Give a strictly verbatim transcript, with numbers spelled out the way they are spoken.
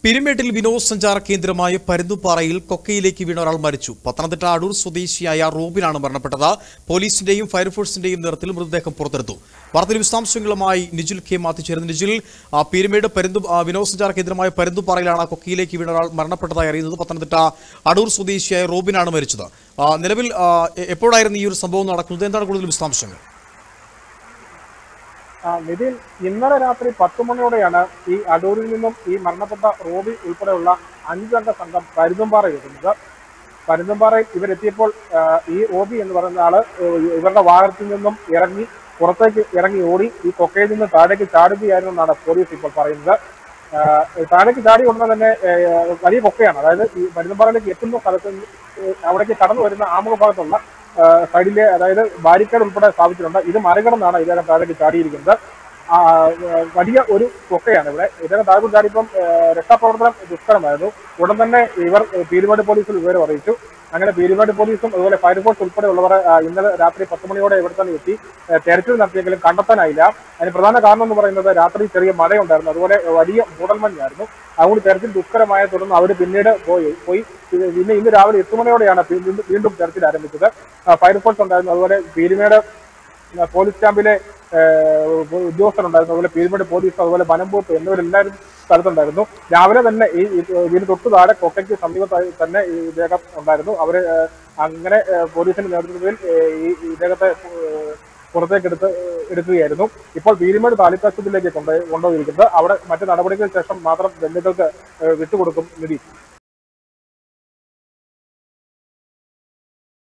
പിരിമേട്ടിൽ വിനോദസഞ്ചാര കേന്ദ്രമായ പരുന്തുപാറയിൽ കൊക്കയിലേക്ക് വീണ ഒരാൾ മരിച്ചു. പത്തനംതിട്ട അടൂർ സ്വദേശിയായ റോബിനാണ് മരണപ്പെട്ടത്. പോലീസിന്റെയും ഫയർഫോഴ്സിന്റെയും നേതൃത്വത്തിൽ മൃതദേഹം പുറത്തെടുത്തു. വാർത്തയിൽ വിശദാംശങ്ങളുമായി നിജിൽ കെ മാത്യു ചേർന്ന്. നിജിൽ, പിരിമേട് പരുന്തു വിനോദസഞ്ചാര കേന്ദ്രമായ പരുന്തുപാറയിലാണ് കൊക്കയിലേക്ക് വീണ ഒരാൾ മരണപ്പെട്ടതായി അറിയുന്നത്. പത്തനംതിട്ട അടൂർ സ്വദേശിയായ റോബിനാണ് മരിച്ചത്. നിലവിൽ എപ്പോഴായിരുന്നു ഈ ഒരു സംഭവം നടക്കുന്നത്? എന്താണ് കൂടുതൽ വിശദാംശങ്ങൾ? നിതിൻ, ഇന്നലെ രാത്രി പത്ത് മണിയോടെയാണ് ഈ അടൂരിൽ നിന്നും ഈ മരണപ്പെട്ട റോബി ഉൾപ്പെടെയുള്ള അഞ്ചംഗ സംഘം പരുന്തുംപാറയിൽ എത്തുന്നത്. പരുന്തുംപാറയിൽ ഇവരെത്തിയപ്പോൾ ഈ റോബി എന്ന് പറയുന്ന ആള് ഇവരുടെ വാഹനത്തിൽ നിന്നും ഇറങ്ങി പുറത്തേക്ക് ഇറങ്ങി ഓടി ഈ കൊക്കയിൽ നിന്ന് താഴേക്ക് ചാടുകയായിരുന്നു എന്നാണ് പോലീസ് ഇപ്പോൾ പറയുന്നത്. താഴേക്ക് ചാടി ഉടനെ തന്നെ വലിയ കൊക്കയാണ്, അതായത് ഈ പരുന്തുംപാറയിലേക്ക് എത്തുന്ന സ്ഥലത്ത് അവിടേക്ക് കടന്നു വരുന്ന ആമുഖ ഭാഗത്തുള്ള സൈഡിലെ അതായത് ബാരിക്കേഡ് ഉൾപ്പെടെ സ്ഥാപിച്ചിട്ടുണ്ട്. ഇത് മറികടന്നാണ് ഇദ്ദേഹം താഴേക്ക് ചാടിയിരിക്കുന്നത്. വലിയ ഒരു കൊക്കയാണ് ഇവിടെ. ഇദ്ദേഹം താഴെ ചാടിയപ്പം രക്ഷാപ്രവർത്തനം ദുഷ്കരമായിരുന്നു. ഉടൻ തന്നെ ഇവർ പീരുമേട് പോലീസിൽ വിവരം അറിയിച്ചു. അങ്ങനെ പീരുമേട് പോലീസും അതുപോലെ ഫയർഫോഴ്സ് ഉൾപ്പെടെയുള്ളവർ ഇന്നലെ രാത്രി പത്ത് മണിയോടെ ഇവിടെ തന്നെ എത്തി തെരച്ചിൽ നടത്തിയെങ്കിലും കണ്ടെത്താനായില്ല. അതിന് പ്രധാന കാരണം എന്ന് പറയുന്നത് രാത്രി ചെറിയ മഴയുണ്ടായിരുന്നു, അതുപോലെ വലിയ മൂടൽമഞ്ഞായിരുന്നു. അതുകൊണ്ട് തെരച്ചിൽ ദുഷ്കരമായ തുടർന്ന് അവർ പിന്നീട് പോയി പോയി പിന്നെ ഇന്ന് രാവിലെ എട്ട് മണിയോടെയാണ് വീണ്ടും തെരച്ചിൽ ആരംഭിച്ചത്. ഫയർഫോഴ്സ് ഉണ്ടായിരുന്നു, അതുപോലെ പീരുമേട് പോലീസ് ക്യാമ്പിലെ ഉദ്യോഗസ്ഥരുണ്ടായിരുന്നു, അതുപോലെ പീരുമേട് പോലീസ്, അതുപോലെ വനംവകുപ്പ് എന്നിവരെല്ലാവരും സ്ഥലത്തുണ്ടായിരുന്നു. രാവിലെ തന്നെ ഈ ഇതിന് തൊട്ടു താഴെ കൊക്കയ്ക്ക് സമീപത്തായി തന്നെ ഈ ഇദ്ദേഹം ഉണ്ടായിരുന്നു. അവര് അങ്ങനെ പോലീസിന്റെ നേതൃത്വത്തിൽ ഈ ഇദ്ദേഹത്തെ പുറത്തേക്ക് എടുത്ത് എടുക്കുകയായിരുന്നു. ഇപ്പോൾ പീരുമേട് താലൂക്ക് ആശുപത്രിയിലേക്ക് കൊണ്ടുപോയിരിക്കുന്നത്. അവിടെ മറ്റു നടപടികൾക്ക് ശേഷം മാത്രം ബന്ധുക്കൾക്ക് വിട്ടുകൊടുക്കും. നിധി.